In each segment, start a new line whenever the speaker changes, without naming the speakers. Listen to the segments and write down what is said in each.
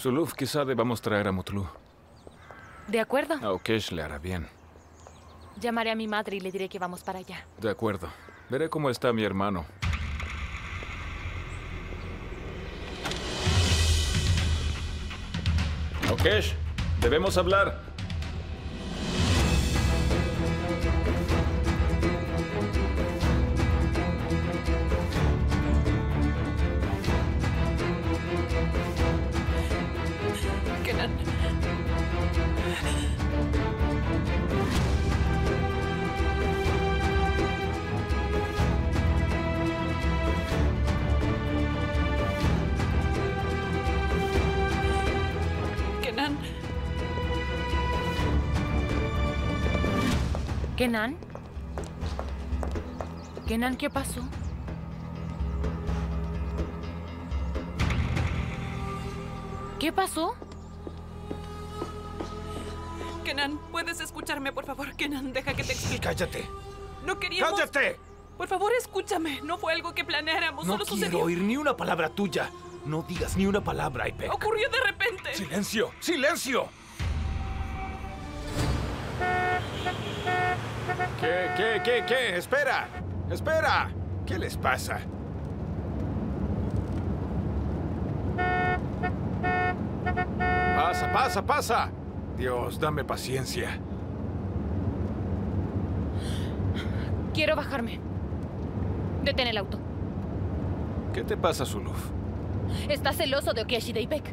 Zuluf, quizá debamos traer a Mutlu.
De acuerdo.
A Okesh le hará bien.
Llamaré a mi madre y le diré que vamos para allá.
De acuerdo. Veré cómo está mi hermano. Okesh, debemos hablar.
Kenan. Kenan. Kenan. Kenan, ¿qué pasó? ¿Qué pasó?
Kenan, ¿puedes escucharme, por favor? Kenan, deja que te explique.
¡Cállate!
No queríamos...
¡Cállate!
Por favor, escúchame. No fue algo que planeáramos,
No
solo
quiero
sucedió.
oír ni una palabra tuya. No digas ni una palabra, Ipek.
Ocurrió de repente.
¡Silencio! ¡Silencio! ¿Qué? ¡Espera! ¡Espera! ¿Qué les pasa? ¡Pasa! Dios, dame paciencia.
Quiero bajarme. Detén el auto.
¿Qué te pasa, Zuluf?
Estás celoso de Okesh y de Ipek.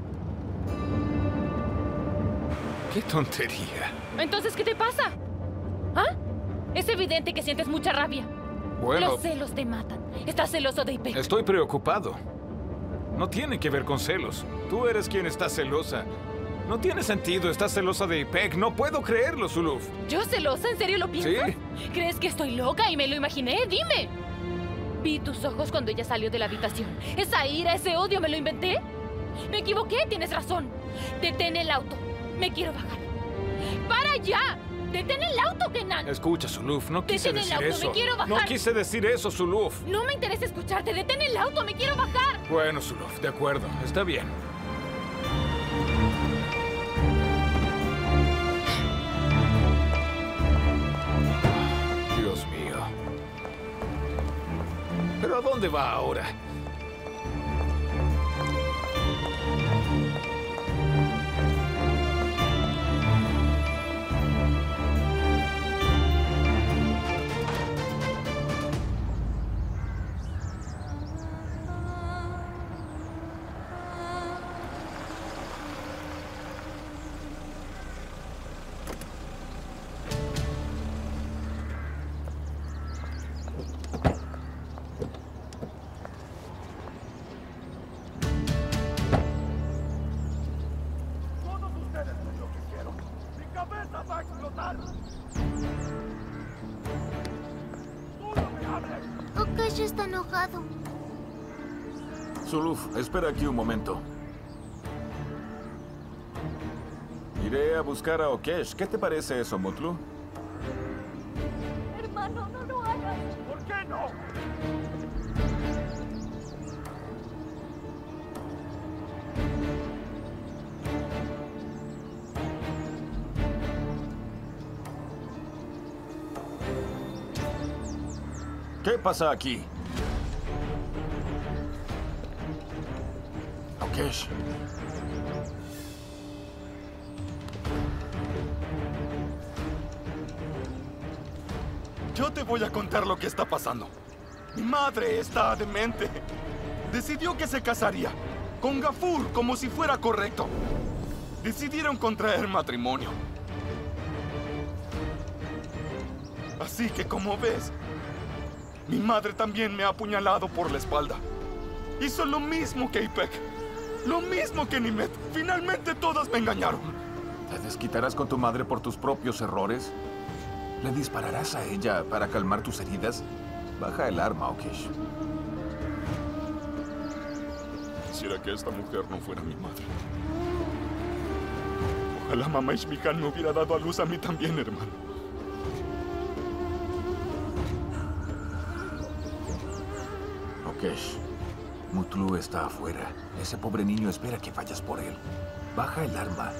¡Qué tontería!
Entonces, ¿qué te pasa? ¿Ah? Es evidente que sientes mucha rabia.
Bueno,
Los celos te matan. Estás celoso de Ipek.
estoy preocupado. No tiene que ver con celos. Tú eres quien está celosa. No tiene sentido, estás celosa de Ipek. No puedo creerlo, Zuluf.
¿Yo celosa? ¿En serio lo piensas?
Sí.
¿Crees que estoy loca y me lo imaginé? ¡Dime! Vi tus ojos cuando ella salió de la habitación. Esa ira, ese odio, ¿me lo inventé? Me equivoqué, tienes razón. Detén el auto. Me quiero bajar. ¡Para allá! ¡Detén el auto, Kenan!
Escucha, Zuluf, no quise
Detén el
decir
auto,
eso.
me quiero bajar.
No quise decir eso, Zuluf.
No me interesa escucharte. Detén el auto, me quiero bajar.
Bueno, Zuluf, de acuerdo. Está bien. Dios mío. ¿Pero a dónde va ahora?
Todos ustedes me enloquecieron. ¡Mi cabeza va a explotar! ¡Tú no me hables!
Okesh está enojado.
Zuluf, espera aquí un momento. Iré a buscar a Okesh. ¿Qué te parece eso, Mutlu?
Hermano, no lo hagas.
¿Por qué no?
¿Qué pasa aquí? Okesh.
Yo te voy a contar lo que está pasando. Mi madre está demente. Decidió que se casaría con Gafur como si fuera correcto. Decidieron contraer matrimonio. Así que, como ves, mi madre también me ha apuñalado por la espalda. Hizo lo mismo que Ipek. Lo mismo que Nimet. Finalmente todas me engañaron.
¿Te desquitarás con tu madre por tus propios errores? ¿Le dispararás a ella para calmar tus heridas? Baja el arma, Okesh.
Quisiera que esta mujer no fuera mi madre. Ojalá mamá Ishmikan me hubiera dado a luz a mí también, hermano.
Okesh, Mutlu está afuera. Ese pobre niño espera que vayas por él.
Baja el arma.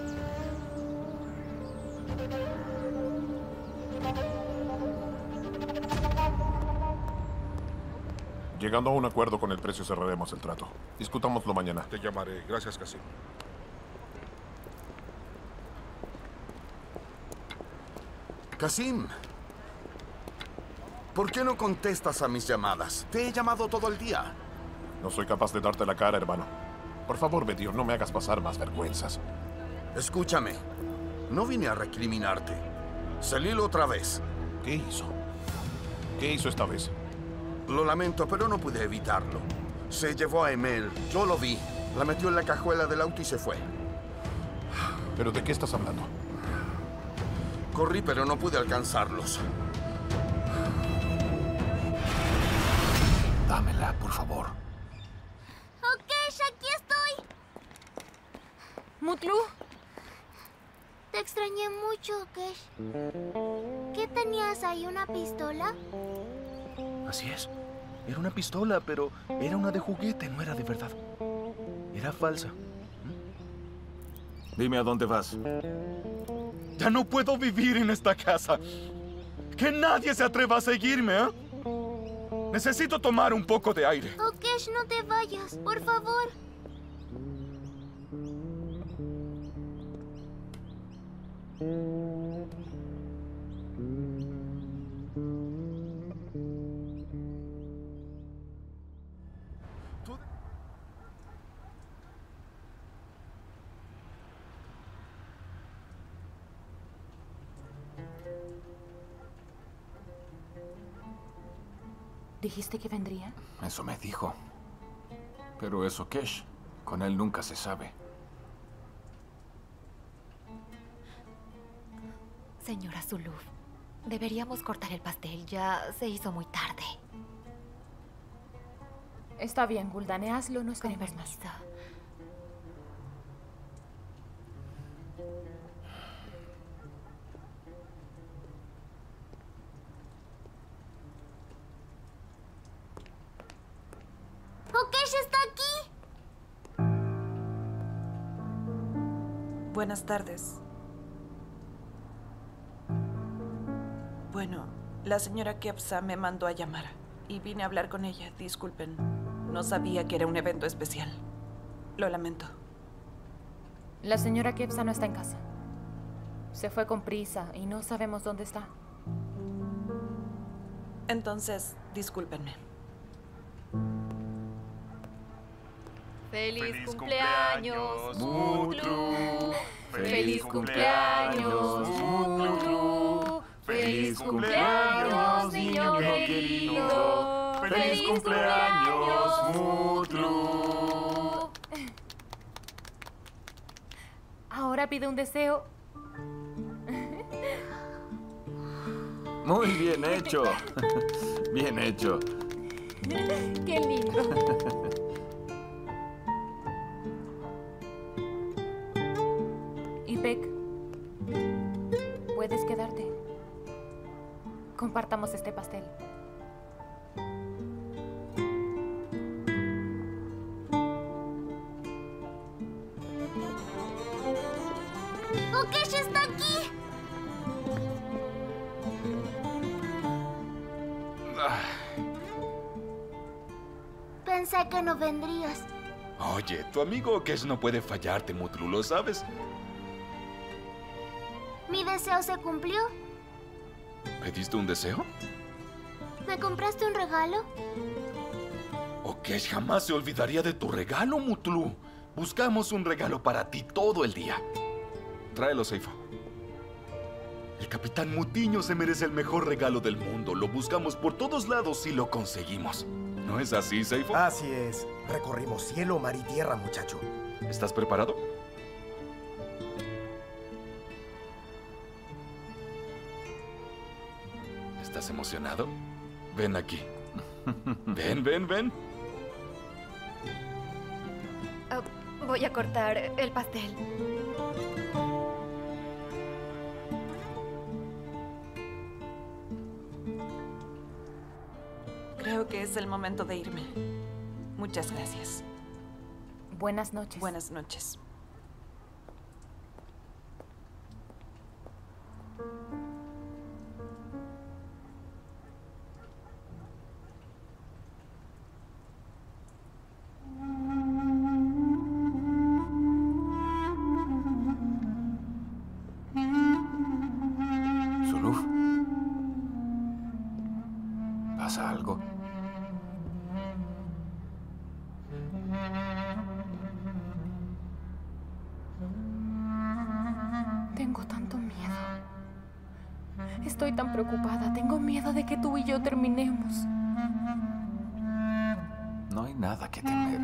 Llegando a un acuerdo con el precio, cerraremos el trato. Discutámoslo mañana.
Te llamaré. Gracias, Casim.
Casim, ¿por qué no contestas a mis llamadas? Te he llamado todo el día.
No soy capaz de darte la cara, hermano. Por favor, Bedir, no me hagas pasar más vergüenzas.
Escúchame, no vine a recriminarte. Celil otra vez.
¿Qué hizo? ¿Qué hizo esta vez?
Lo lamento, pero no pude evitarlo. Se llevó a Emel, yo lo vi. La metió en la cajuela del auto y se fue.
¿Pero de qué estás hablando?
Corrí, pero no pude alcanzarlos.
Dámela, por favor.
Ok, aquí estoy.
Mutlu,
Te extrañé mucho, Kesh. ¿Qué tenías ahí, una pistola?
Así es. Era una pistola, pero era una de juguete, no era de verdad. Era falsa.
Dime a dónde vas.
Ya no puedo vivir en esta casa. Que nadie se atreva a seguirme, ¿eh? Necesito tomar un poco de aire.
Oh, Kesh, no te vayas, por favor.
¿dijiste que vendría?
Eso me dijo. Pero eso, Kesh, con él nunca se sabe.
Señora Zuluf, deberíamos cortar el pastel. Ya se hizo muy tarde.
Está bien, Guldane, hazlo, nos
Con
veremos más.
permiso.
Oh, Kesh está aquí.
Buenas tardes. Bueno, la señora Kepsa me mandó a llamar y vine a hablar con ella. Disculpen, no sabía que era un evento especial. Lo lamento.
La señora Kepsa no está en casa. Se fue con prisa y no sabemos dónde está.
Entonces, discúlpenme.
¡Feliz cumpleaños, Mutlu!
¡Feliz cumpleaños, Mutlu! ¡Feliz cumpleaños, niño querido! ¡Feliz cumpleaños, Mutlu!
Ahora pide un deseo.
Muy bien hecho. Bien hecho.
¡Qué lindo! Ipek, puedes quedarte. Compartamos este pastel.
Oh, Kesh está aquí. Pensé que no vendrías.
Oye, tu amigo Kesh no puede fallarte, Mutlu, ¿lo sabes?
Mi deseo se cumplió.
¿Pediste un deseo?
¿Me compraste un regalo?
O Kesh jamás se olvidaría de tu regalo, Mutlu. Buscamos un regalo para ti todo el día. Tráelo, Seifo. El Capitán Mutiño se merece el mejor regalo del mundo. Lo buscamos por todos lados y lo conseguimos. ¿No es así, Seifo?
Así es. Recorrimos cielo, mar y tierra, muchacho.
¿Estás preparado? ¿Estás emocionado? Ven aquí. Ven, ven, ven.
Voy a cortar el pastel.
Creo que es el momento de irme. Muchas gracias.
Buenas noches.
Buenas noches.
Zuluf. ¿Pasa algo?
Tengo tanto miedo. Estoy tan preocupada. Tengo miedo de que tú y yo terminemos.
No hay nada que temer.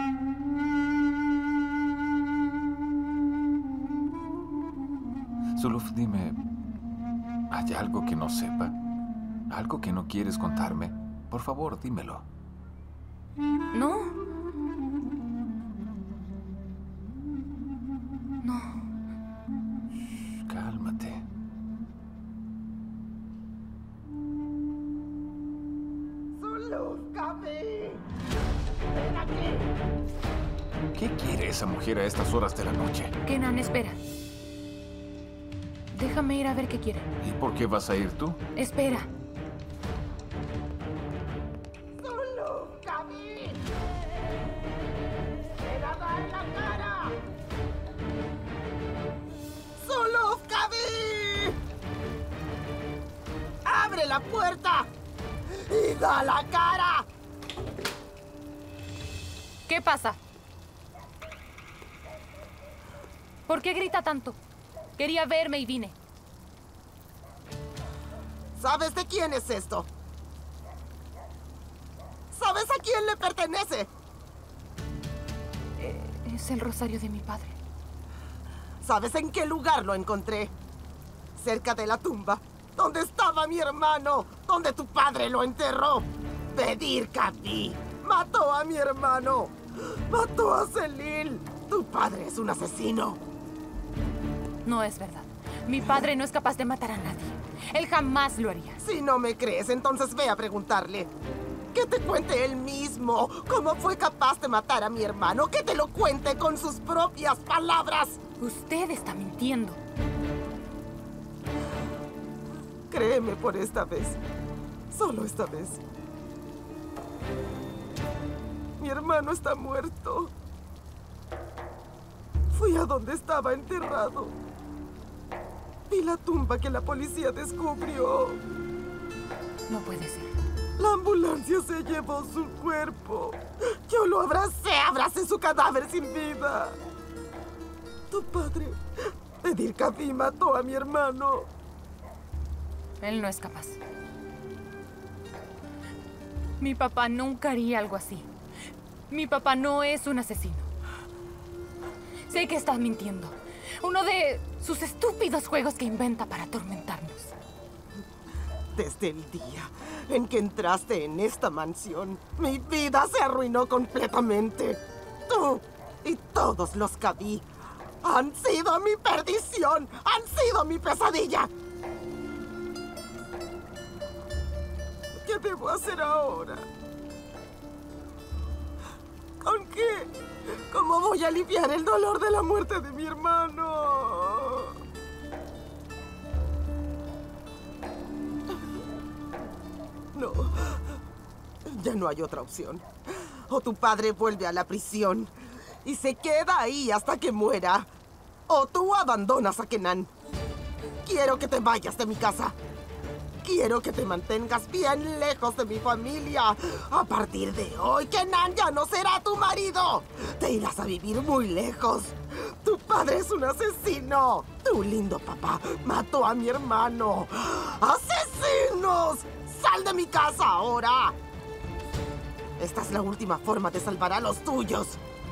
Zuluf, dime, ¿hay algo que no sepa? ¿Algo que no quieres contarme? Por favor, dímelo.
No. No.
Cálmate.
¡Zuluf, Gaby! ¡Ven aquí!
¿Qué quiere esa mujer a estas horas de la noche?
Kenan, espera. Déjame ir a ver qué quiere.
¿Y por qué vas a ir tú?
Espera.
¡Zuluf, Gaby! ¡Mirada en la cara! ¡Zuluf, Gaby! ¡Abre la puerta! ¡Y da la cara!
¿Qué pasa? ¿Por qué grita tanto? Quería verme y vine.
¿Sabes de quién es esto? ¿Sabes a quién le pertenece?
Es el rosario de mi padre.
¿Sabes en qué lugar lo encontré? Cerca de la tumba. ¿Dónde estaba mi hermano? ¿Dónde tu padre lo enterró? Bedir Gaby mató a mi hermano. Mató a Celil. Tu padre es un asesino.
No es verdad. Mi padre no es capaz de matar a nadie. Él jamás lo haría.
Si no me crees, entonces ve a preguntarle. Que te cuente él mismo cómo fue capaz de matar a mi hermano. Que te lo cuente con sus propias palabras.
Usted está mintiendo.
Créeme por esta vez. Solo esta vez. Mi hermano está muerto. Fui a donde estaba enterrado. Vi la tumba que la policía descubrió.
No puede ser.
La ambulancia se llevó su cuerpo. Yo lo abracé su cadáver sin vida. Tu padre, Bedir Gaby, mató a mi hermano.
Él no es capaz. Mi papá nunca haría algo así. Mi papá no es un asesino. Sé que estás mintiendo. Uno de sus estúpidos juegos que inventa para atormentarnos.
Desde el día en que entraste en esta mansión, mi vida se arruinó completamente. Tú y todos los Gaby han sido mi perdición, han sido mi pesadilla. ¿Qué debo hacer ahora? ¿Con qué? ¿Cómo voy a aliviar el dolor de la muerte de mi hermano? No, ya no hay otra opción. O tu padre vuelve a la prisión y se queda ahí hasta que muera, o tú abandonas a Kenan. Quiero que te vayas de mi casa. Quiero que te mantengas bien lejos de mi familia. A partir de hoy, Kenan ya no será tu marido. Te irás a vivir muy lejos. Tu padre es un asesino. Tu lindo papá mató a mi hermano. ¡Asesinos! ¡Sal de mi casa ahora! Esta es la última forma de salvar a los tuyos.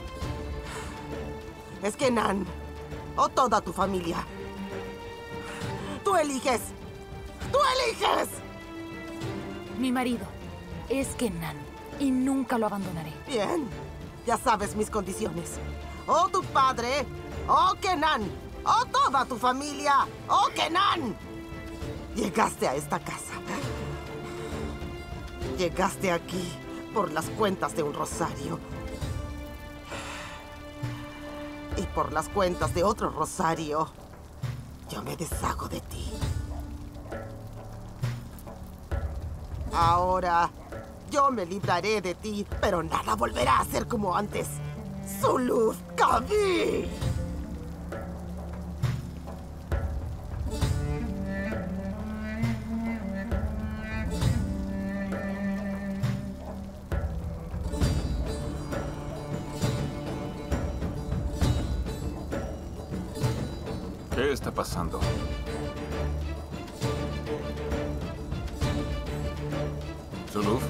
Es Kenan o toda tu familia. Tú eliges. ¡Tú eliges!
Mi marido es Kenan y nunca lo abandonaré.
Bien, ya sabes mis condiciones. O tu padre, o Kenan, o toda tu familia, o Kenan. Llegaste a esta casa. Llegaste aquí por las cuentas de un rosario. Y por las cuentas de otro rosario. yo me deshago de ti. Ahora, yo me libraré de ti, pero nada volverá a ser como antes. ¡Zuluf Kavir!
¿Qué está pasando? ¿Zuluf?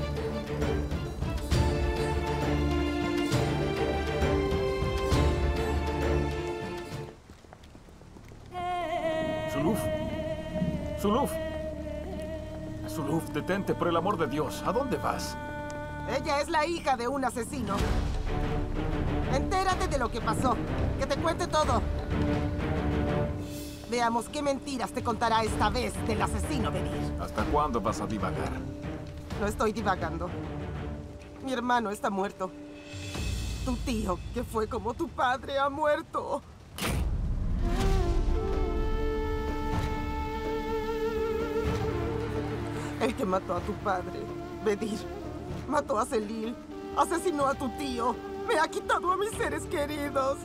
¿Zuluf? ¡Zuluf! Zuluf, detente, por el amor de Dios. ¿A dónde vas?
Ella es la hija de un asesino. Entérate de lo que pasó. Que te cuente todo. Veamos qué mentiras te contará esta vez del asesino Bedir.
¿Hasta cuándo vas a divagar?
No estoy divagando. Mi hermano está muerto. Tu tío, que fue como tu padre, ha muerto. El que mató a tu padre, Bedir, mató a Celil, asesinó a tu tío, me ha quitado a mis seres queridos.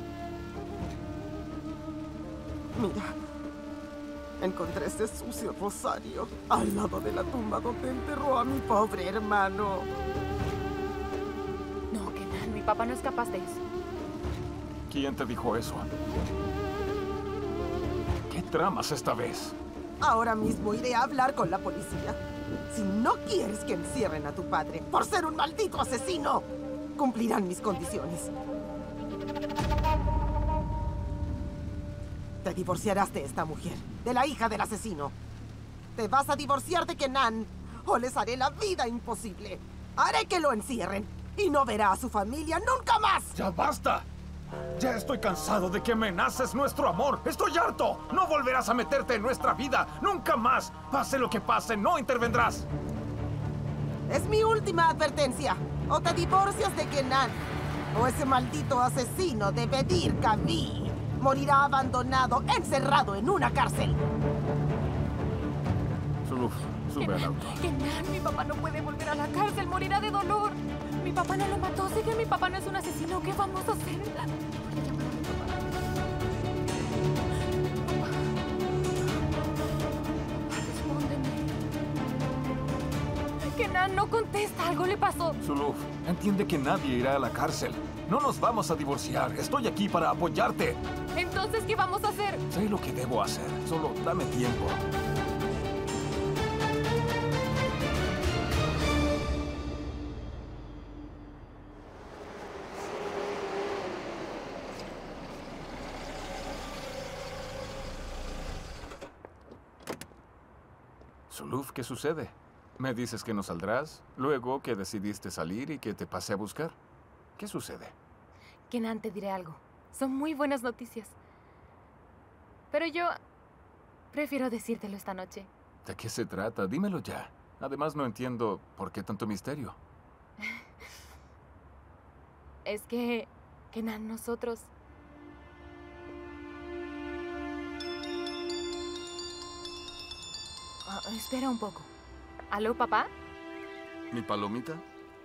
Mira, encontré este sucio rosario al lado de la tumba donde enterró a mi pobre hermano.
No, Kenan, mi papá no es capaz de eso.
¿Quién te dijo eso? ¿Qué tramas esta vez?
Ahora mismo iré a hablar con la policía. Si no quieres que encierren a tu padre por ser un maldito asesino, cumplirán mis condiciones. Te divorciarás de esta mujer, de la hija del asesino. Te vas a divorciar de Kenan o les haré la vida imposible. Haré que lo encierren y no verá a su familia nunca más.
¡Ya basta! Ya estoy cansado de que amenaces nuestro amor. ¡Estoy harto! ¡No volverás a meterte en nuestra vida! ¡Nunca más! Pase lo que pase, no intervendrás.
Es mi última advertencia. O te divorcias de Kenan, o ese maldito asesino de Bedir Kavir morirá abandonado, encerrado en una cárcel.
Zuluf, sube al auto.
Kenan, mi papá no puede volver a la cárcel, morirá de dolor. Mi papá no lo mató, sé que mi papá no es un asesino. ¿Qué vamos a hacer? Kenan, no contesta. Algo le pasó.
Zuluf, entiende que nadie irá a la cárcel. No nos vamos a divorciar. Estoy aquí para apoyarte.
Entonces, ¿qué vamos a hacer?
Sé lo que debo hacer. Solo dame tiempo. Zuluf, ¿qué sucede? Me dices que no saldrás, luego que decidiste salir y que te pasé a buscar. ¿Qué sucede?
Kenan, te diré algo. Son muy buenas noticias. Pero yo prefiero decírtelo esta noche.
¿De qué se trata? Dímelo ya. Además, no entiendo por qué tanto misterio.
Es que, Kenan, nosotros... espera un poco. ¿Aló, papá?
¿Mi palomita?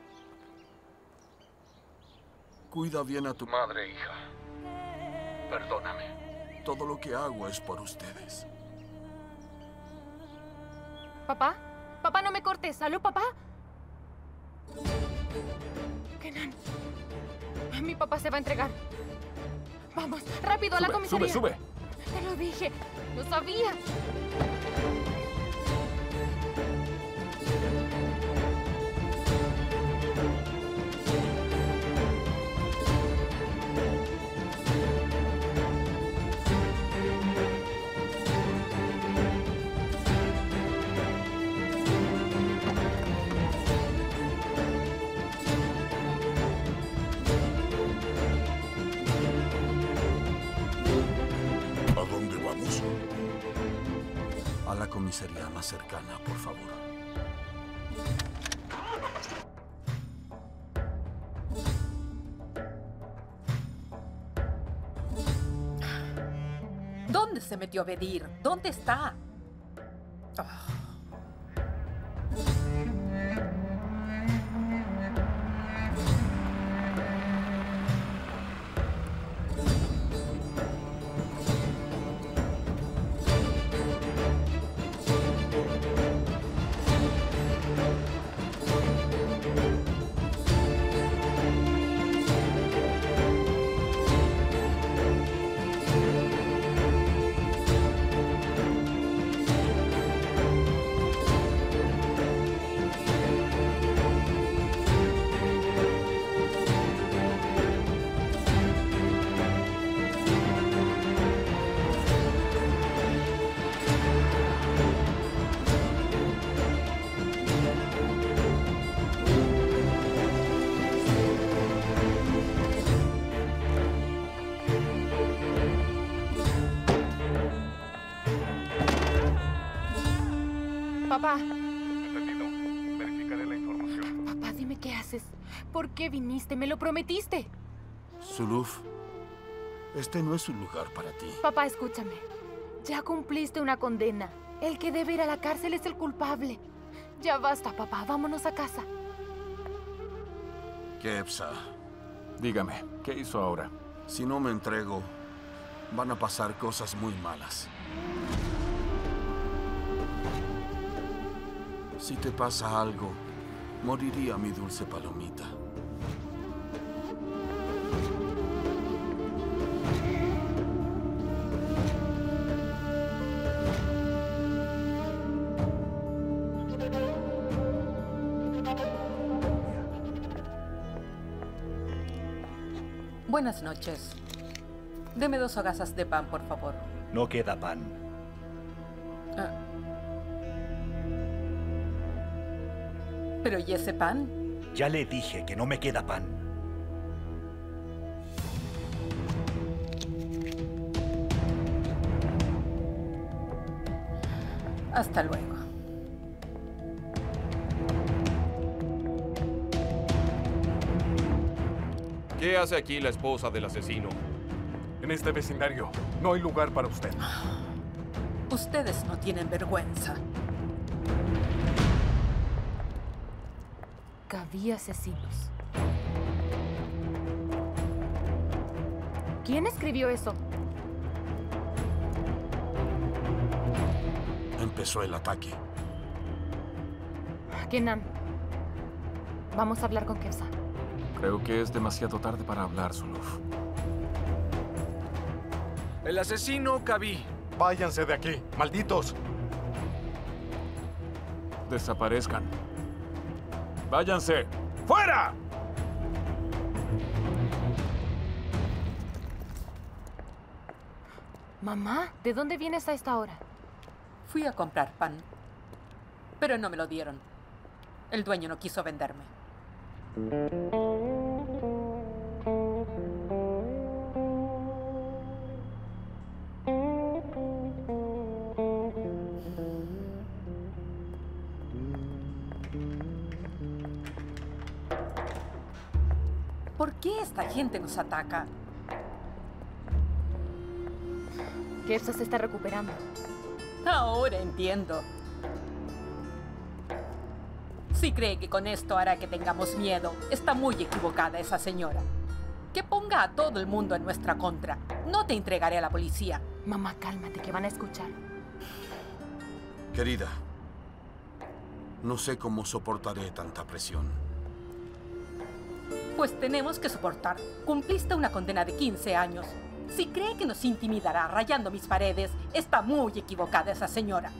Cuida bien a tu madre, hija. Perdóname. Todo lo que hago es por ustedes.
¿Papá? Papá, no me cortes. ¿Aló, papá? Kenan. Mi papá se va a entregar. Vamos, rápido a la comisaría.
Sube.
Te lo dije. Lo sabía.
A la comisaría más cercana, por favor.
¿Dónde se metió Bedir? ¿Dónde está?
Papá.
Entendido. Verificaré la información.
Papá, dime qué haces. ¿Por qué viniste? Me lo prometiste.
Zuluf, este no es un lugar para ti.
Papá, escúchame. Ya cumpliste una condena. El que debe ir a la cárcel es el culpable. Ya basta, papá. Vámonos a casa.
Kefsa.
Dígame, ¿qué hizo ahora?
Si no me entrego, van a pasar cosas muy malas. Si te pasa algo, moriría mi dulce palomita.
Buenas noches. Deme 2 hogazas de pan, por favor.
No queda pan.
¿Pero y ese pan?
Ya le dije que no me queda pan.
Hasta luego.
¿Qué hace aquí la esposa del asesino?
En este vecindario no hay lugar para usted.
Ustedes no tienen vergüenza.
Gaví asesinos. ¿Quién escribió eso?
Empezó el ataque.
Kenan, vamos a hablar con Kefsa.
Creo que es demasiado tarde para hablar, Zuluf.
El asesino, Gaví.
Váyanse de aquí, malditos.
Desaparezcan. ¡Váyanse! ¡Fuera!
Mamá, ¿de dónde vienes a esta hora?
Fui a comprar pan, pero no me lo dieron. El dueño no quiso venderme. ¿Por qué esta gente nos ataca?
Kefsa se está recuperando.
Ahora entiendo. Si cree que con esto hará que tengamos miedo, está muy equivocada esa señora. Que ponga a todo el mundo en nuestra contra. No te entregaré a la policía.
Mamá, cálmate, que van a escuchar.
Querida, no sé cómo soportaré tanta presión.
Pues tenemos que soportar. Cumpliste una condena de 15 años. Si cree que nos intimidará rayando mis paredes, está muy equivocada esa señora.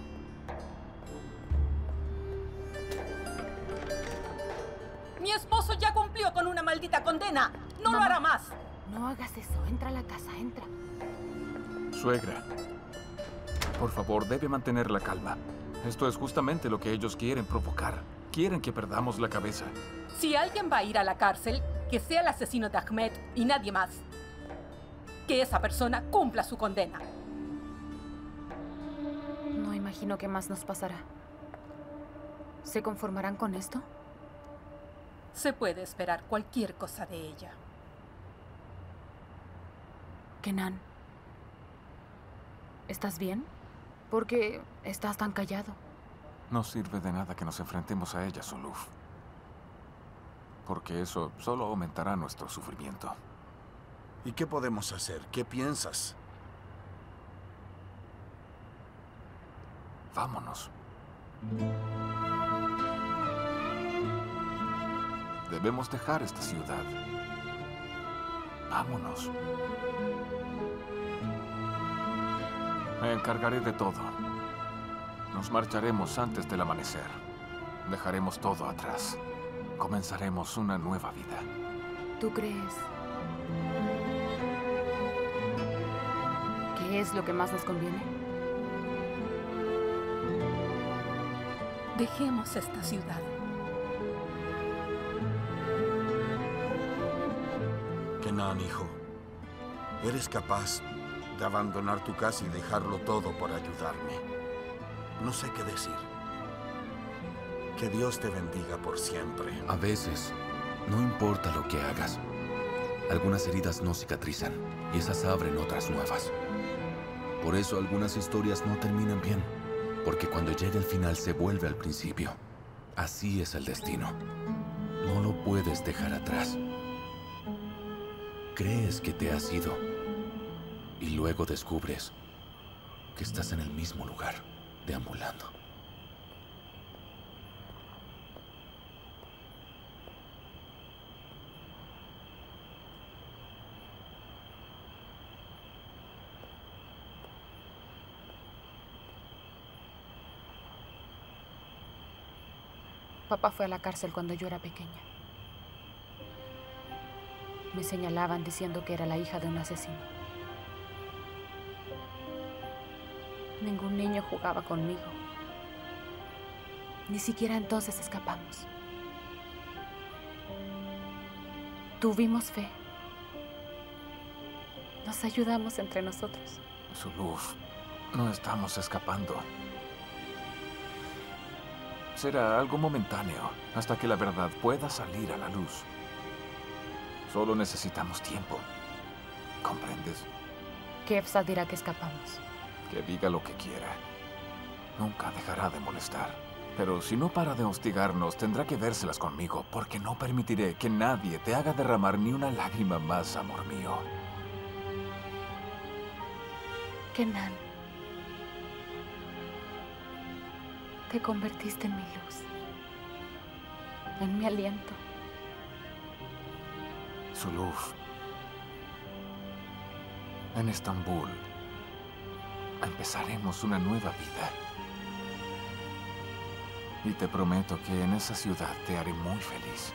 Mi esposo ya cumplió con una maldita condena. No lo hará más.
No hagas eso. Entra a la casa, entra.
Suegra, por favor, debe mantener la calma. Esto es justamente lo que ellos quieren provocar. Quieren que perdamos la cabeza.
Si alguien va a ir a la cárcel, que sea el asesino de Ahmed y nadie más. Que esa persona cumpla su condena.
No imagino qué más nos pasará. ¿Se conformarán con esto?
Se puede esperar cualquier cosa de ella.
Kenan, ¿Estás bien? ¿Por qué estás tan callado?
No sirve de nada que nos enfrentemos a ella, Zuluf. Porque eso solo aumentará nuestro sufrimiento.
¿Y qué podemos hacer? ¿Qué piensas?
Vámonos. Debemos dejar esta ciudad. Vámonos. Me encargaré de todo. Nos marcharemos antes del amanecer. Dejaremos todo atrás. Comenzaremos una nueva vida.
¿Tú crees? ¿Qué es lo que más nos conviene?
Dejemos esta ciudad.
Kenan, hijo. ¿Eres capaz de abandonar tu casa y dejarlo todo por ayudarme? No sé qué decir. Que Dios te bendiga por siempre.
A veces, no importa lo que hagas. Algunas heridas no cicatrizan y esas abren otras nuevas. Por eso algunas historias no terminan bien. Porque cuando llega el final se vuelve al principio. Así es el destino. No lo puedes dejar atrás. Crees que te has ido. Y luego descubres que estás en el mismo lugar, deambulando.
Papá fue a la cárcel cuando yo era pequeña. Me señalaban diciendo que era la hija de un asesino. Ningún niño jugaba conmigo. Ni siquiera entonces escapamos. Tuvimos fe. Nos ayudamos entre nosotros.
Zuluf, no estamos escapando. Será algo momentáneo, hasta que la verdad pueda salir a la luz. Solo necesitamos tiempo. ¿Comprendes?
Kefsa dirá que escapamos.
Que diga lo que quiera. Nunca dejará de molestar. Pero si no para de hostigarnos, tendrá que vérselas conmigo, porque no permitiré que nadie te haga derramar ni una lágrima más, amor mío.
Kenan, te convertiste en mi luz, en mi aliento.
Zuluf, en Estambul empezaremos una nueva vida. Y te prometo que en esa ciudad te haré muy feliz.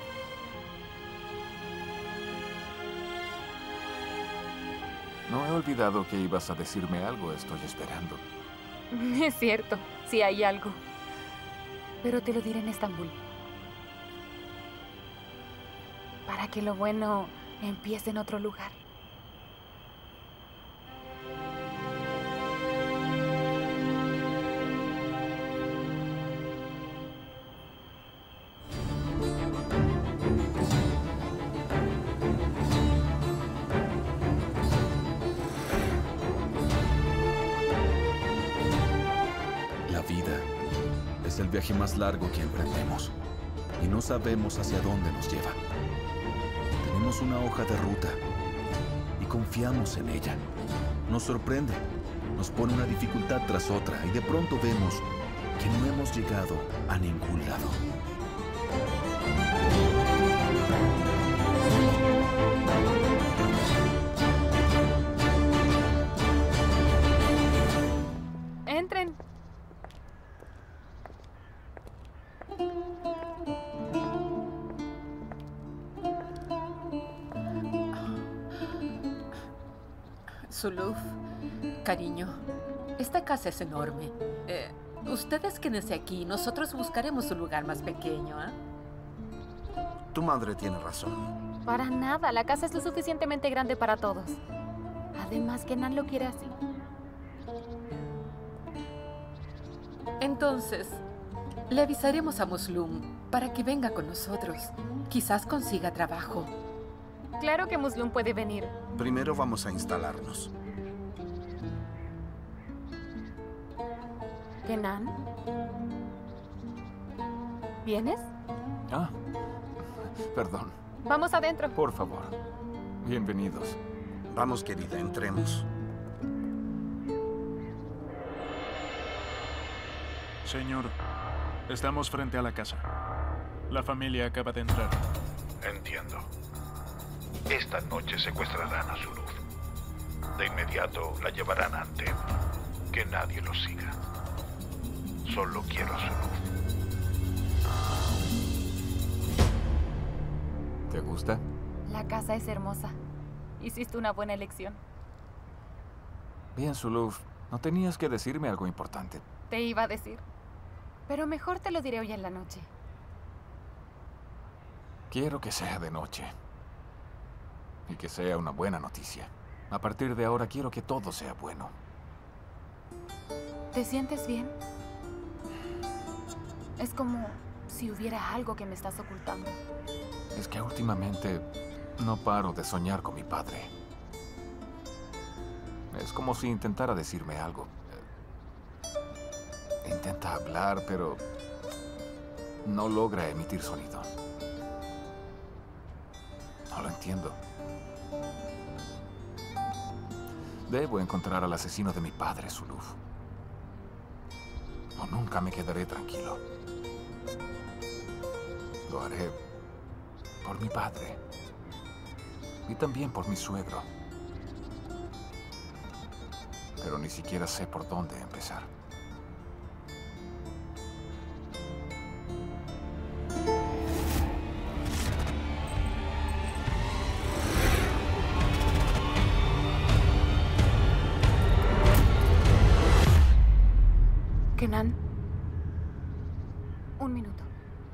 No he olvidado que ibas a decirme algo, estoy esperando.
Es cierto, sí hay algo. Pero te lo diré en Estambul. Para que lo bueno empiece en otro lugar.
Es el viaje más largo que emprendemos y no sabemos hacia dónde nos lleva. Tenemos una hoja de ruta y confiamos en ella. Nos sorprende, nos pone una dificultad tras otra y de pronto vemos que no hemos llegado a ningún lado.
Entren.
Zuluf, cariño, esta casa es enorme. Ustedes quédense aquí, nosotros buscaremos un lugar más pequeño, ¿eh?
Tu madre tiene razón.
Para nada, la casa es lo suficientemente grande para todos. Además, Kenan lo quiere así.
Entonces, le avisaremos a Muslum para que venga con nosotros. Quizás consiga trabajo.
Claro que Muslum puede venir.
Primero vamos a instalarnos.
Kenan, ¿vienes?
Ah, perdón.
Vamos adentro.
Por favor. Bienvenidos.
Vamos, querida, entremos.
Señor, estamos frente a la casa. La familia acaba de entrar.
Entiendo. Esta noche secuestrarán a Zuluf. De inmediato la llevarán ante... Que nadie los siga. Solo quiero a Zuluf.
¿Te gusta?
La casa es hermosa. Hiciste una buena elección.
Bien, Zuluf. No tenías que decirme algo importante.
Te iba a decir. Pero mejor te lo diré hoy en la noche.
Quiero que sea de noche. Y que sea una buena noticia. A partir de ahora quiero que todo sea bueno.
¿Te sientes bien? Es como si hubiera algo que me estás ocultando.
Es que últimamente no paro de soñar con mi padre. Es como si intentara decirme algo. Intenta hablar, pero no logra emitir sonido. No lo entiendo. Debo encontrar al asesino de mi padre, Zuluf. O nunca me quedaré tranquilo. Lo haré por mi padre. Y también por mi suegro. Pero ni siquiera sé por dónde empezar.
Kenan, un minuto.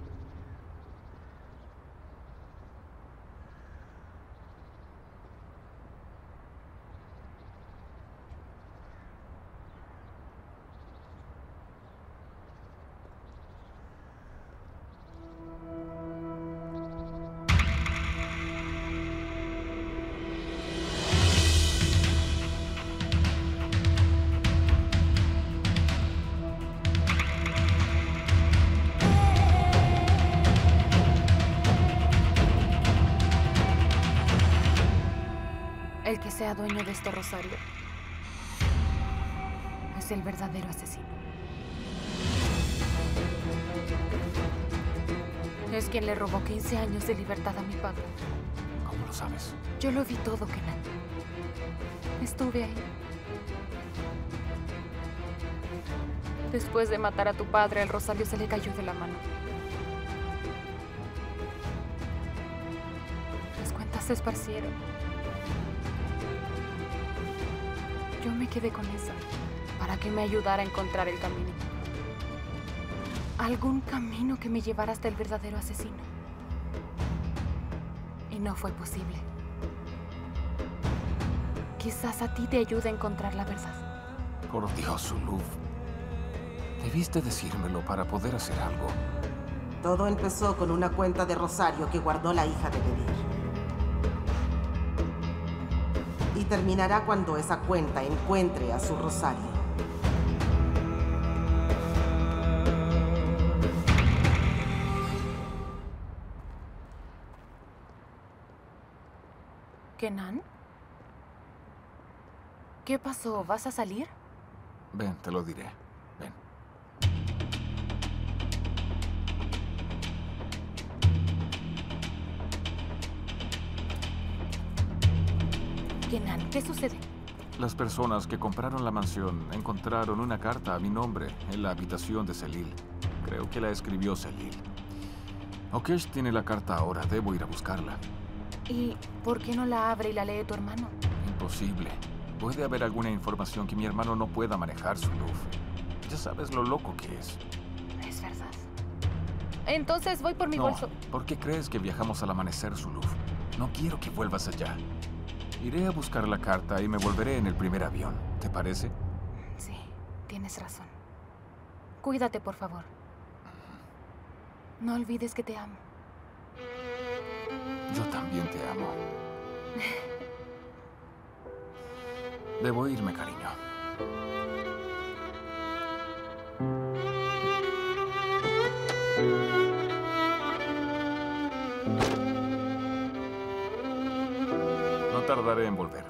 El que sea dueño de este rosario es el verdadero asesino. Es quien le robó 15 años de libertad a mi padre.
¿Cómo lo sabes?
Yo lo vi todo, Kenan. Estuve ahí. Después de matar a tu padre, el rosario se le cayó de la mano. Las cuentas se esparcieron. Yo me quedé con esa, para que me ayudara a encontrar el camino. Algún camino que me llevara hasta el verdadero asesino. Y no fue posible. Quizás a ti te ayude a encontrar la verdad.
Por Dios, Zuluf. Debiste decírmelo para poder hacer algo.
Todo empezó con una cuenta de rosario que guardó la hija de Bedir. Y terminará cuando esa cuenta encuentre a su rosario.
¿Kenan? ¿Qué pasó? ¿Vas a salir?
Ven, te lo diré. Ven.
Kenan, ¿qué sucede?
Las personas que compraron la mansión encontraron una carta a mi nombre en la habitación de Celil. Creo que la escribió Celil. Okesh tiene la carta ahora. Debo ir a buscarla.
¿Y por qué no la abre y la lee tu hermano?
Imposible. Puede haber alguna información que mi hermano no pueda manejar, Zuluf. Ya sabes lo loco que es.
Es verdad. Entonces voy por mi
No,
bolso.
¿por qué crees que viajamos al amanecer, Zuluf? No quiero que vuelvas allá. Iré a buscar la carta y me volveré en el primer avión. ¿Te parece?
Sí, tienes razón. Cuídate, por favor. No olvides que te amo.
Yo también te amo. Debo irme, cariño. No tardaré en volver.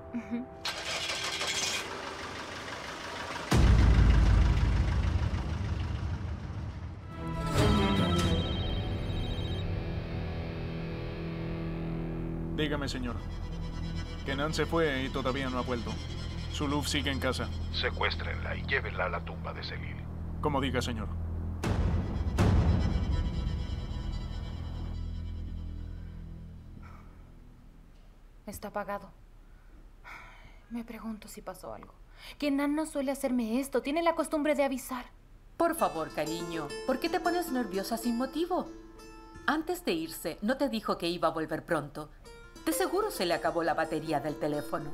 Dígame, señor. Kenan se fue y todavía no ha vuelto. Zuluf sigue en casa.
Secuéstrenla y llévenla a la tumba de Selil.
Como diga, señor.
Está apagado. Me pregunto si pasó algo. Kenan no suele hacerme esto. Tiene la costumbre de avisar.
Por favor, cariño, ¿por qué te pones nerviosa sin motivo? Antes de irse, ¿no te dijo que iba a volver pronto? De seguro se le acabó la batería del teléfono.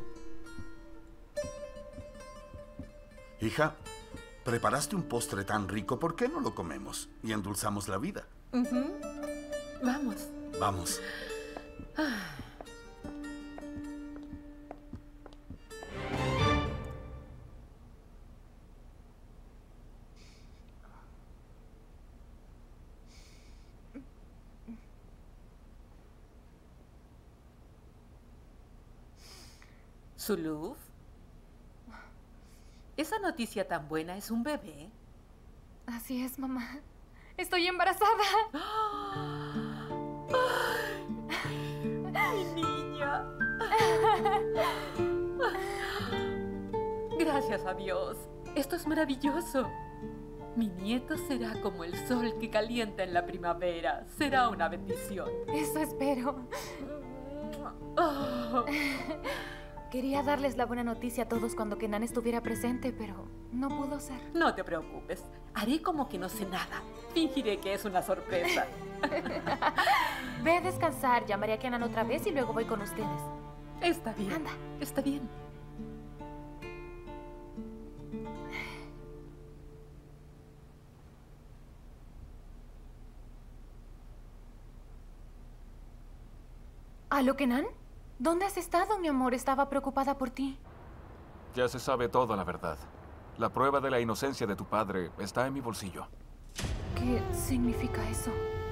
Hija, preparaste un postre tan rico, ¿por qué no lo comemos? Y endulzamos la vida.
Vamos.
Vamos.
Zuluf, esa noticia tan buena es un bebé.
Así es, mamá. Estoy embarazada.
Mi niña. Gracias a Dios. Esto es maravilloso. Mi nieto será como el sol que calienta en la primavera. Será una bendición.
Eso espero. Quería darles la buena noticia a todos cuando Kenan estuviera presente, pero no pudo ser.
No te preocupes. Haré como que no sé nada. Fingiré que es una sorpresa.
Ve a descansar. Llamaré a Kenan otra vez y luego voy con ustedes.
Está bien.
Anda.
Está bien.
¿Aló, Kenan? ¿Dónde has estado, mi amor? Estaba preocupada por ti.
Ya se sabe toda la verdad. La prueba de la inocencia de tu padre está en mi bolsillo.
¿Qué significa eso?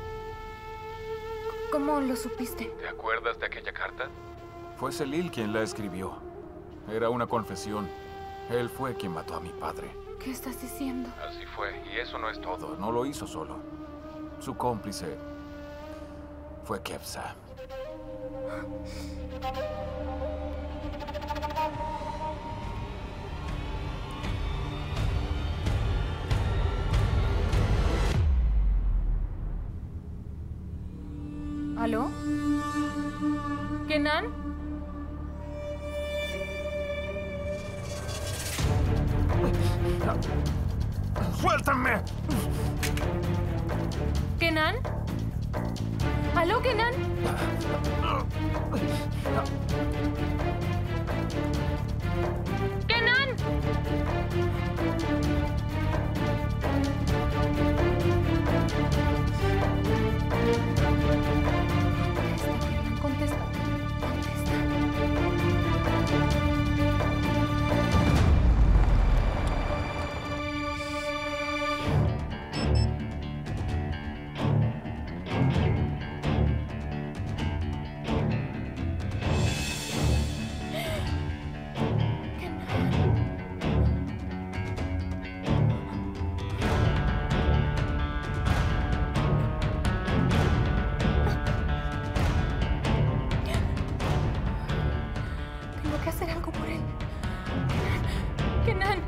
¿Cómo lo supiste?
¿Te acuerdas de aquella carta? Fue Selil quien la escribió. Era una confesión. Él fue quien mató a mi padre.
¿Qué estás diciendo?
Así fue, y eso no es todo. No lo hizo solo. Su cómplice fue Kefsa.
¿Aló? ¿Kenan?
¡Suéltame!
¿Kenan? ¿Aló, Kenan? ¡Kenan! Contesta. Tengo que hacer algo por él. Kenan.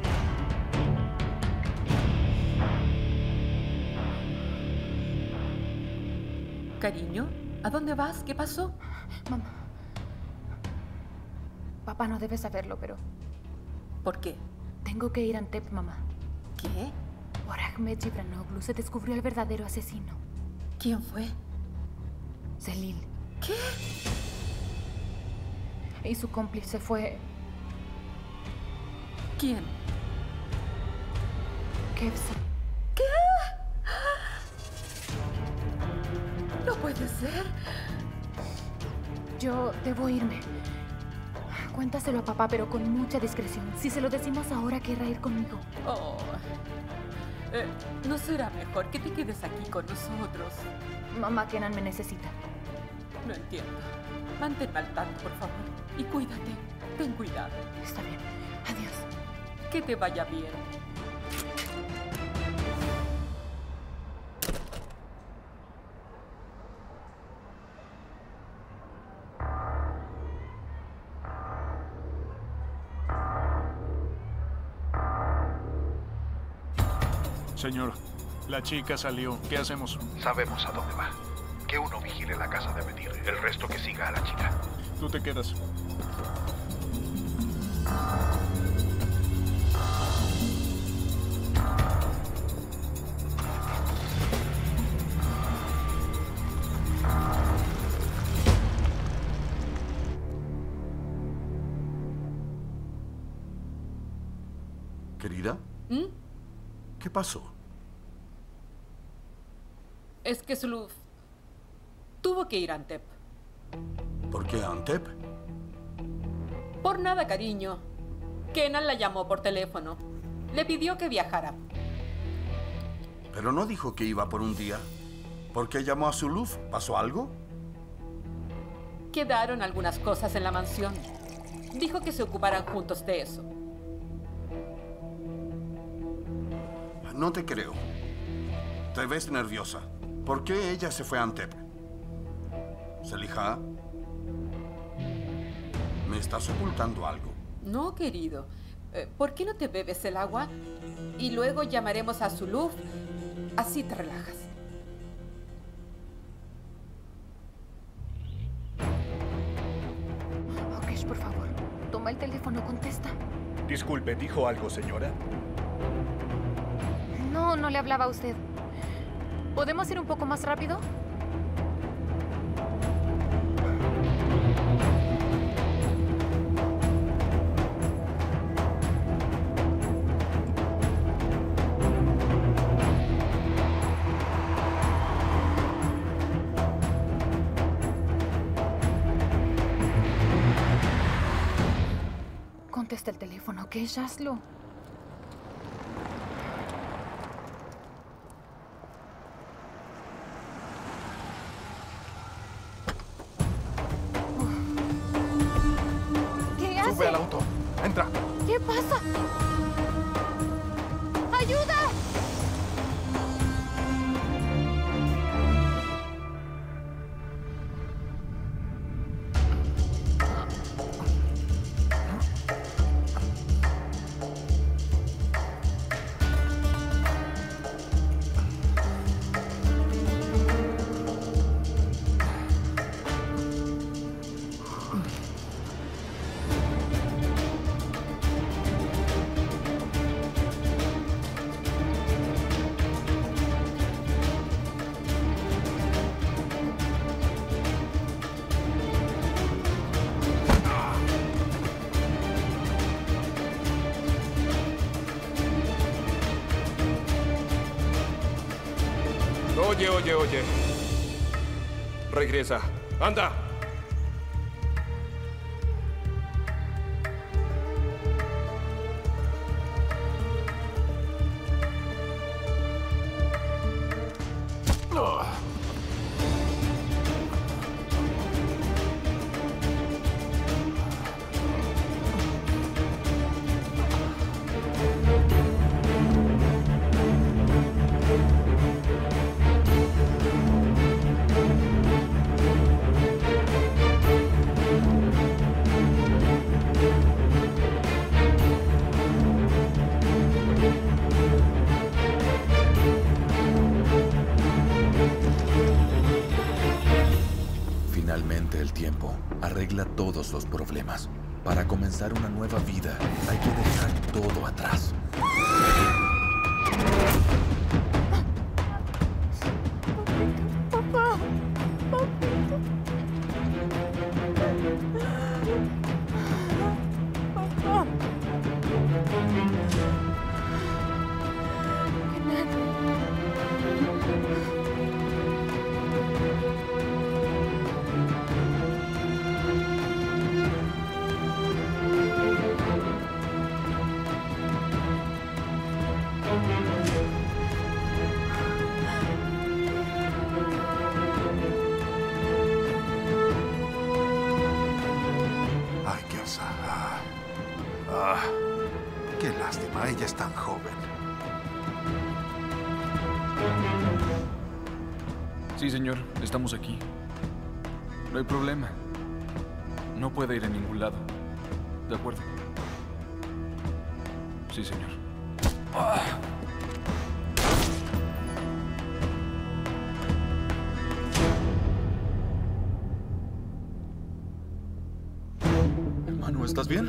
Cariño, ¿a dónde vas? ¿Qué pasó?
Mamá. Papá no debe saberlo, pero...
¿Por qué?
Tengo que ir a Antep, mamá.
¿Qué?
Por Ahmed Gibranoglu se descubrió el verdadero asesino.
¿Quién fue?
Selil.
¿Qué?
Y su cómplice fue...
¿Quién?
Kefsa.
¿Qué? No puede ser.
Yo debo irme. Cuéntaselo a papá, pero con mucha discreción. Si se lo decimos ahora, querrá ir conmigo.
Oh, ¿No será mejor que te quedes aquí con nosotros?
Mamá, Kenan me necesita.
No entiendo. Manténme al tanto, por favor. Y cuídate. Ten cuidado.
Está bien. Adiós.
Que te vaya bien.
Señor, la chica salió. ¿Qué hacemos?
Sabemos a dónde va. Que uno vigile la casa de Bedir. El resto que siga a la chica.
Tú te quedas.
Querida, ¿qué pasó?
Es que Zuluf tuvo que ir a Antep.
¿Por qué Antep?
Por nada, cariño. Kenan la llamó por teléfono. Le pidió que viajara.
Pero no dijo que iba por un día. ¿Por qué llamó a Zuluf? ¿Pasó algo?
Quedaron algunas cosas en la mansión. Dijo que se ocuparan juntos de eso.
No te creo. Te ves nerviosa. ¿Por qué ella se fue a Antep? Zeliha, ¿me estás ocultando algo?
No, querido. ¿Por qué no te bebes el agua? Y luego llamaremos a Zuluf. Así te relajas.
Ok, por favor. Toma el teléfono, contesta.
Disculpe, ¿dijo algo, señora?
No, no le hablaba a usted. ¿Podemos ir un poco más rápido? Contesta el teléfono, ¿ok, Jaslo?
Sube al auto. Entra.
¿Qué pasa? ¡Ayuda!
Oye. Regresa. ¡Anda!
Finalmente el tiempo arregla todos los problemas. Para comenzar una nueva vida hay que dejar todo atrás.
Papá, papá.
Ella es tan joven.
Sí, señor. Estamos aquí. No hay problema. No puede ir a ningún lado. ¿De acuerdo? Sí, señor.
Hermano, ¿estás bien?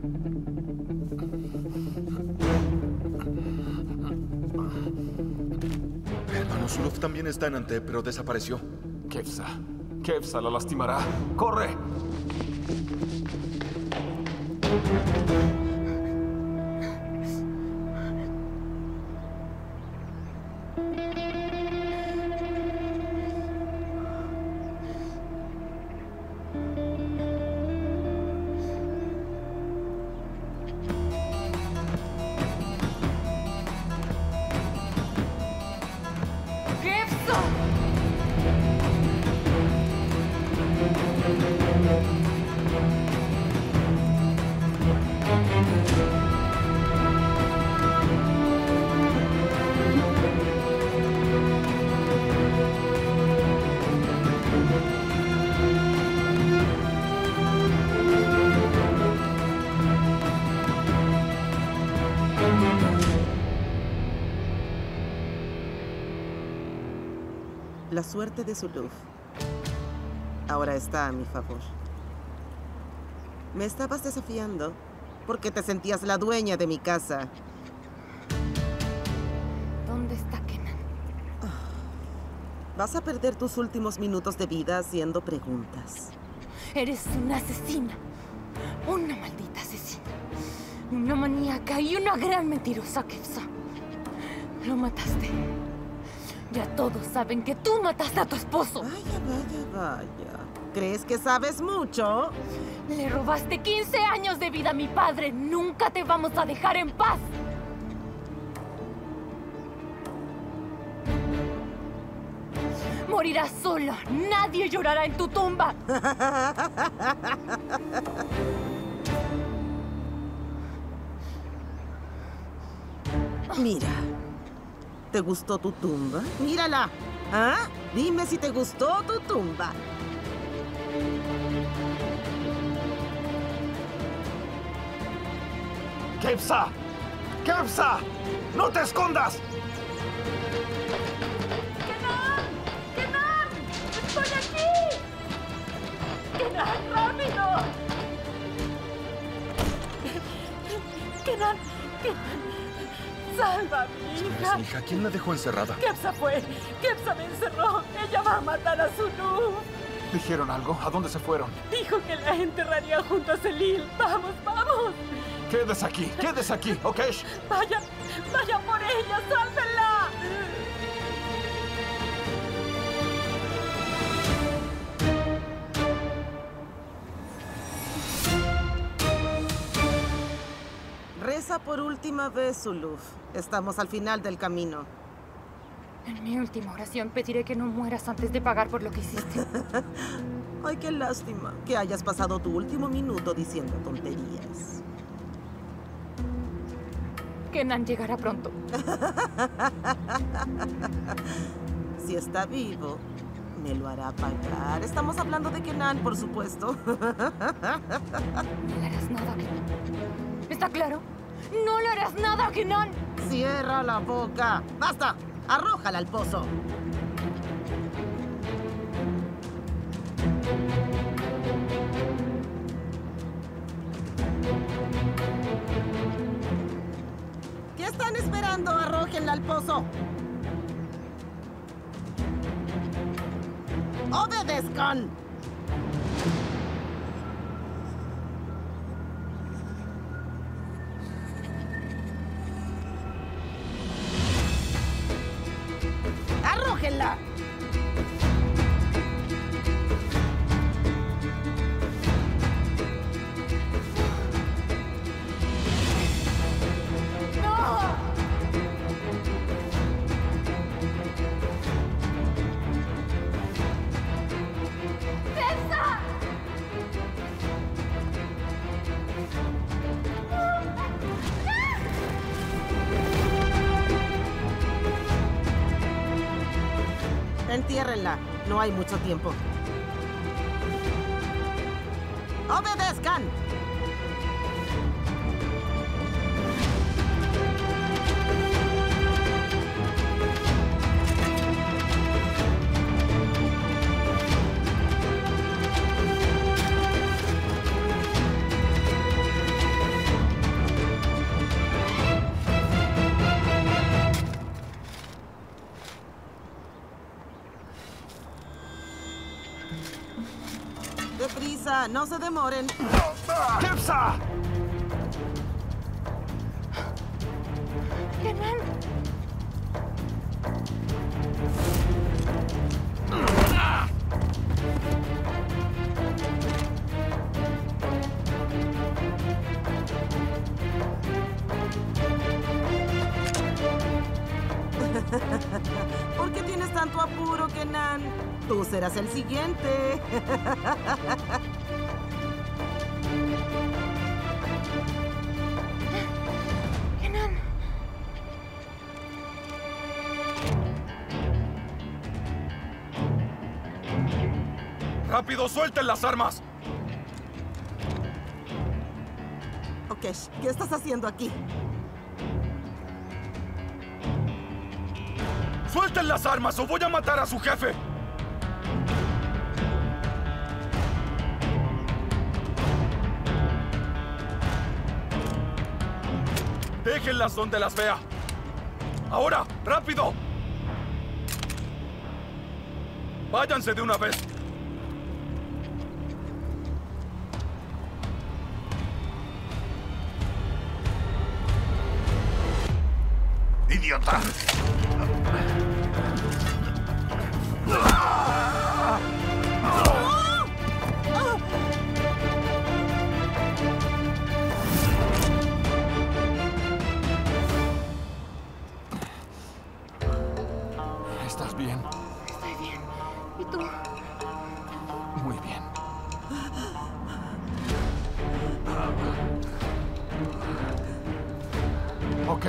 Hermano, Zuluf también está en Antep, pero desapareció.
Kefsa. Kefsa la lastimará. ¡Corre!
La suerte de Zuluf ahora está a mi favor. Me estabas desafiando porque te sentías la dueña de mi casa.
¿Dónde está Kenan?
Vas a perder tus últimos minutos de vida haciendo preguntas.
Eres una asesina. Una maldita asesina. Una maníaca y una gran mentirosa, Kefsa. Lo mataste. Ya todos saben que tú mataste a tu esposo.
Vaya. ¿Crees que sabes mucho?
Le robaste 15 años de vida a mi padre. Nunca te vamos a dejar en paz. Morirás solo. Nadie llorará en tu tumba.
Mira. ¿Te gustó tu tumba? ¡Mírala! ¿Ah? Dime si te gustó tu tumba.
¡Kefsa! ¡Kefsa! ¡No te escondas!
¡Kenan! ¡Kenan! ¡Estoy aquí! ¡Kenan, rápido! ¡Kenan! ¡Kenan! ¡Salva a mi hija!
¿Sabes, hija? ¿Quién la dejó encerrada?
Kefsa fue. Kefsa me encerró. Ella va a matar a Zuluf.
¿Dijeron algo? ¿A dónde se fueron?
Dijo que la enterraría junto a Celil. ¡Vamos, vamos!
Quédese aquí, ¿ok?
Vayan por ella, sálvenla.
Reza por última vez, Zuluf. Estamos al final del camino.
En mi última oración pediré que no mueras antes de pagar por lo que hiciste.
Ay, qué lástima que hayas pasado tu último minuto diciendo tonterías.
Kenan llegará pronto.
Si está vivo, me lo hará pagar. Estamos hablando de Kenan, por supuesto.
No le harás nada a Kenan. ¿Está claro? ¡No le harás nada a Kenan!
¡Cierra la boca! ¡Basta! ¡Arrójala al pozo! ¿Qué están esperando? ¡Arrójenla al pozo! ¡Obedezcan! ¡Arrójenla! Entiérrenla. No hay mucho tiempo. ¡Obedezcan! ¡Deprisa! ¡No se demoren!
¡Kefsa!
Kenan.
¿Por qué tienes tanto apuro, Kenan? Tú serás el siguiente.
Kenan.
¡Rápido, suelten las armas!
Okesh, ¿qué estás haciendo aquí?
¡Suelten las armas o voy a matar a su jefe! Déjenlas donde las vea. ¡Ahora! ¡Rápido! ¡Váyanse de una vez!
¡Idiota!
¿Estás bien?
Estoy bien. ¿Y tú?
Muy bien. Ok.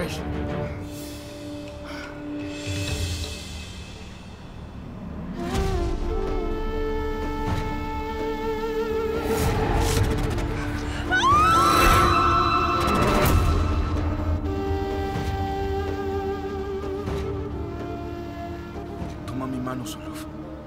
Toma mi mano, Zuluf.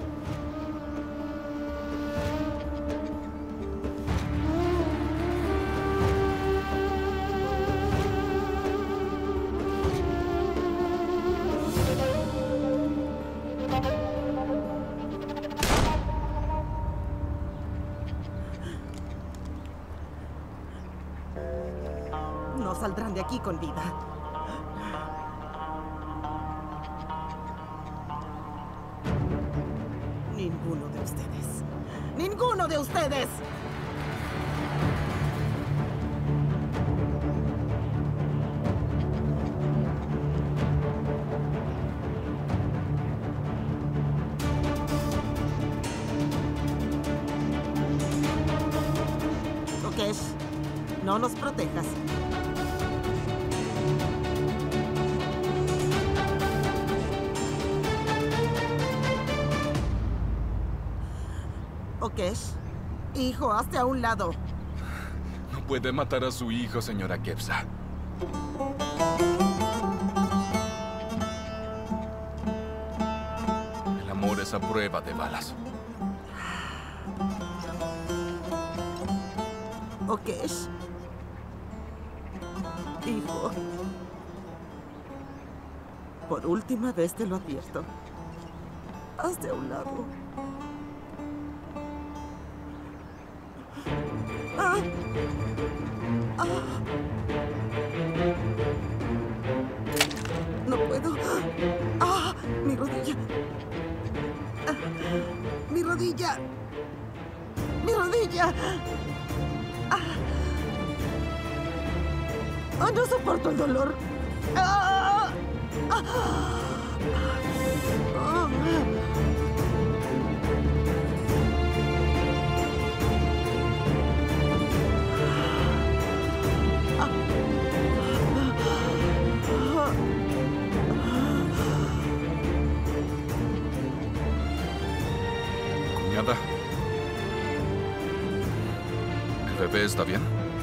No saldrán de aquí con vida. Ninguno de ustedes. ¡Ninguno de ustedes! Okesh, no nos protejas. Okesh, hijo, hazte a un lado.
No puede matar a su hijo, señora Kefsa. El amor es a prueba de balas.
Okesh. Hijo. Por última vez te lo advierto. Hazte a un lado. Ah. Ah. No puedo. Ah, mi rodilla. Ah, mi rodilla. Mi rodilla. Ah. Oh, no soporto el dolor. Ah. Ah. Ah.
Cuñada. ¿El bebé está bien?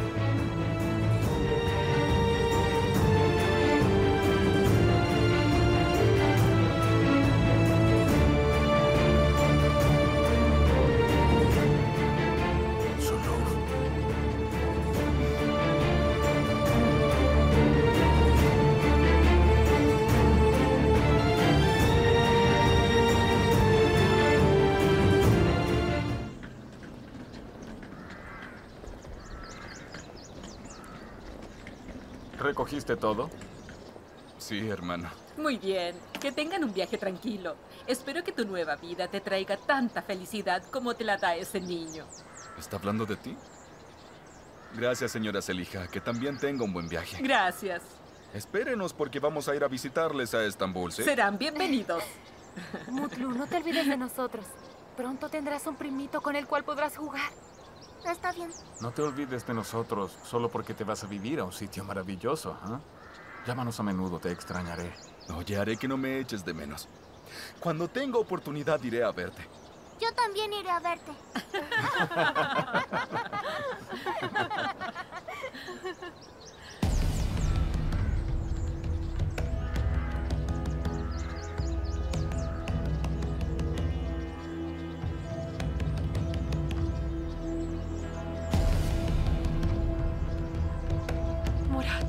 ¿Recogiste todo?
Sí, hermano.
Muy bien. Que tengan un viaje tranquilo. Espero que tu nueva vida te traiga tanta felicidad como te la da ese niño.
¿Está hablando de ti? Gracias, señora Zelija. Que también tenga un buen viaje.
Gracias.
Espérenos porque vamos a ir a visitarles a Estambul, ¿sí?
Serán bienvenidos.
Mutlu, no te olvides de nosotros. Pronto tendrás un primito con el cual podrás jugar.
Está bien.
No te olvides de nosotros solo porque te vas a vivir a un sitio maravilloso, ¿eh? Llámanos a menudo, te extrañaré.
Oye, haré que no me eches de menos. Cuando tenga oportunidad iré a verte.
Yo también iré a verte.
Murat.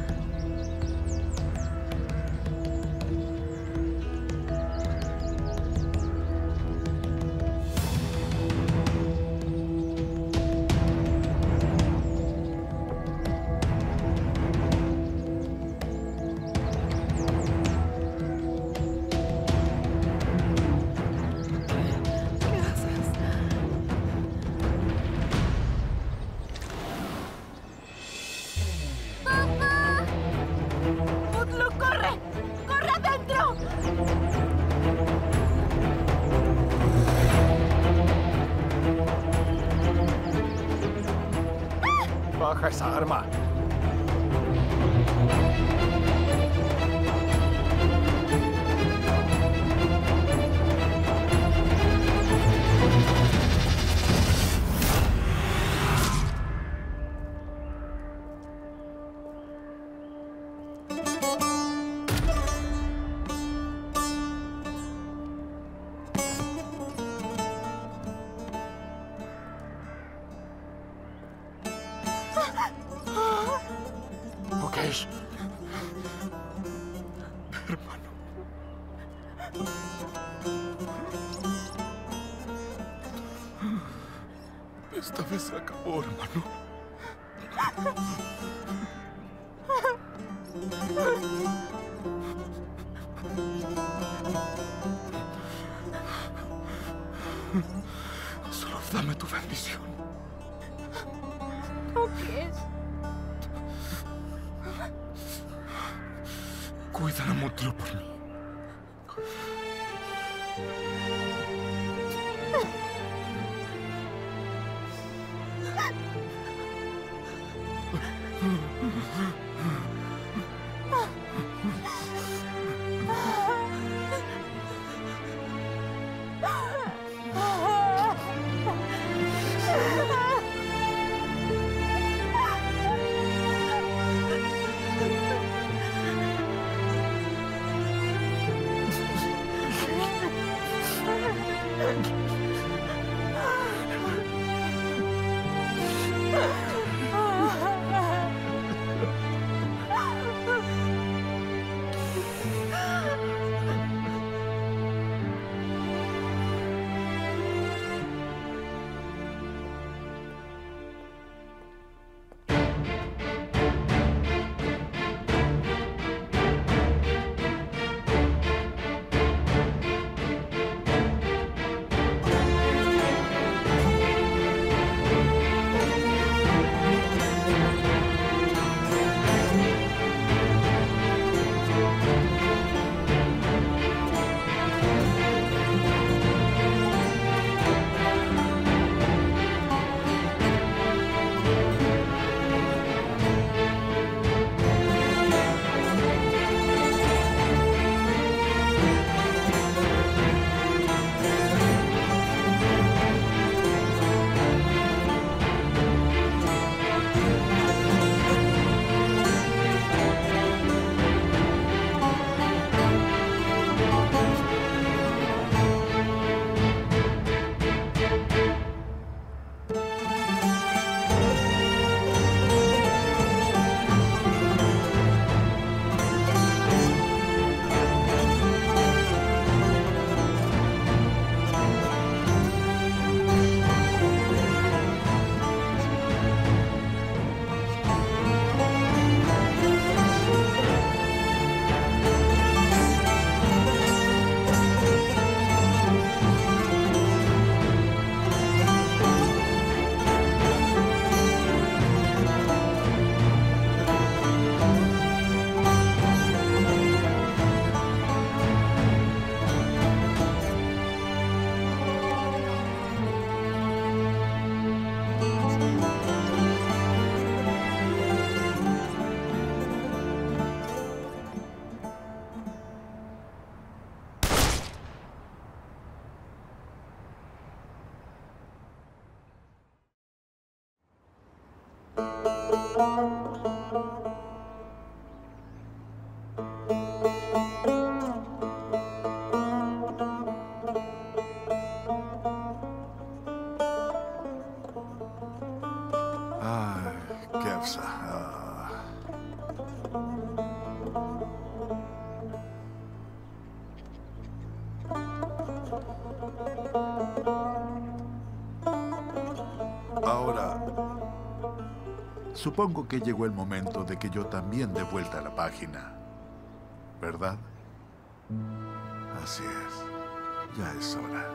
¡Mutlu, corre! ¡Corre adentro!
Baja esa arma. Mukesh.
Hermano. Esta vez se acabó, hermano. Solo dame tu bendición.
Mukesh.
Cuida a Mutlu por mí.
Ahora, supongo que llegó el momento de que yo también dé vuelta a la página, ¿verdad? Así es, ya es hora.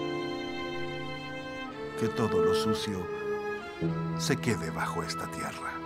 Que todo lo sucio se quede bajo esta tierra.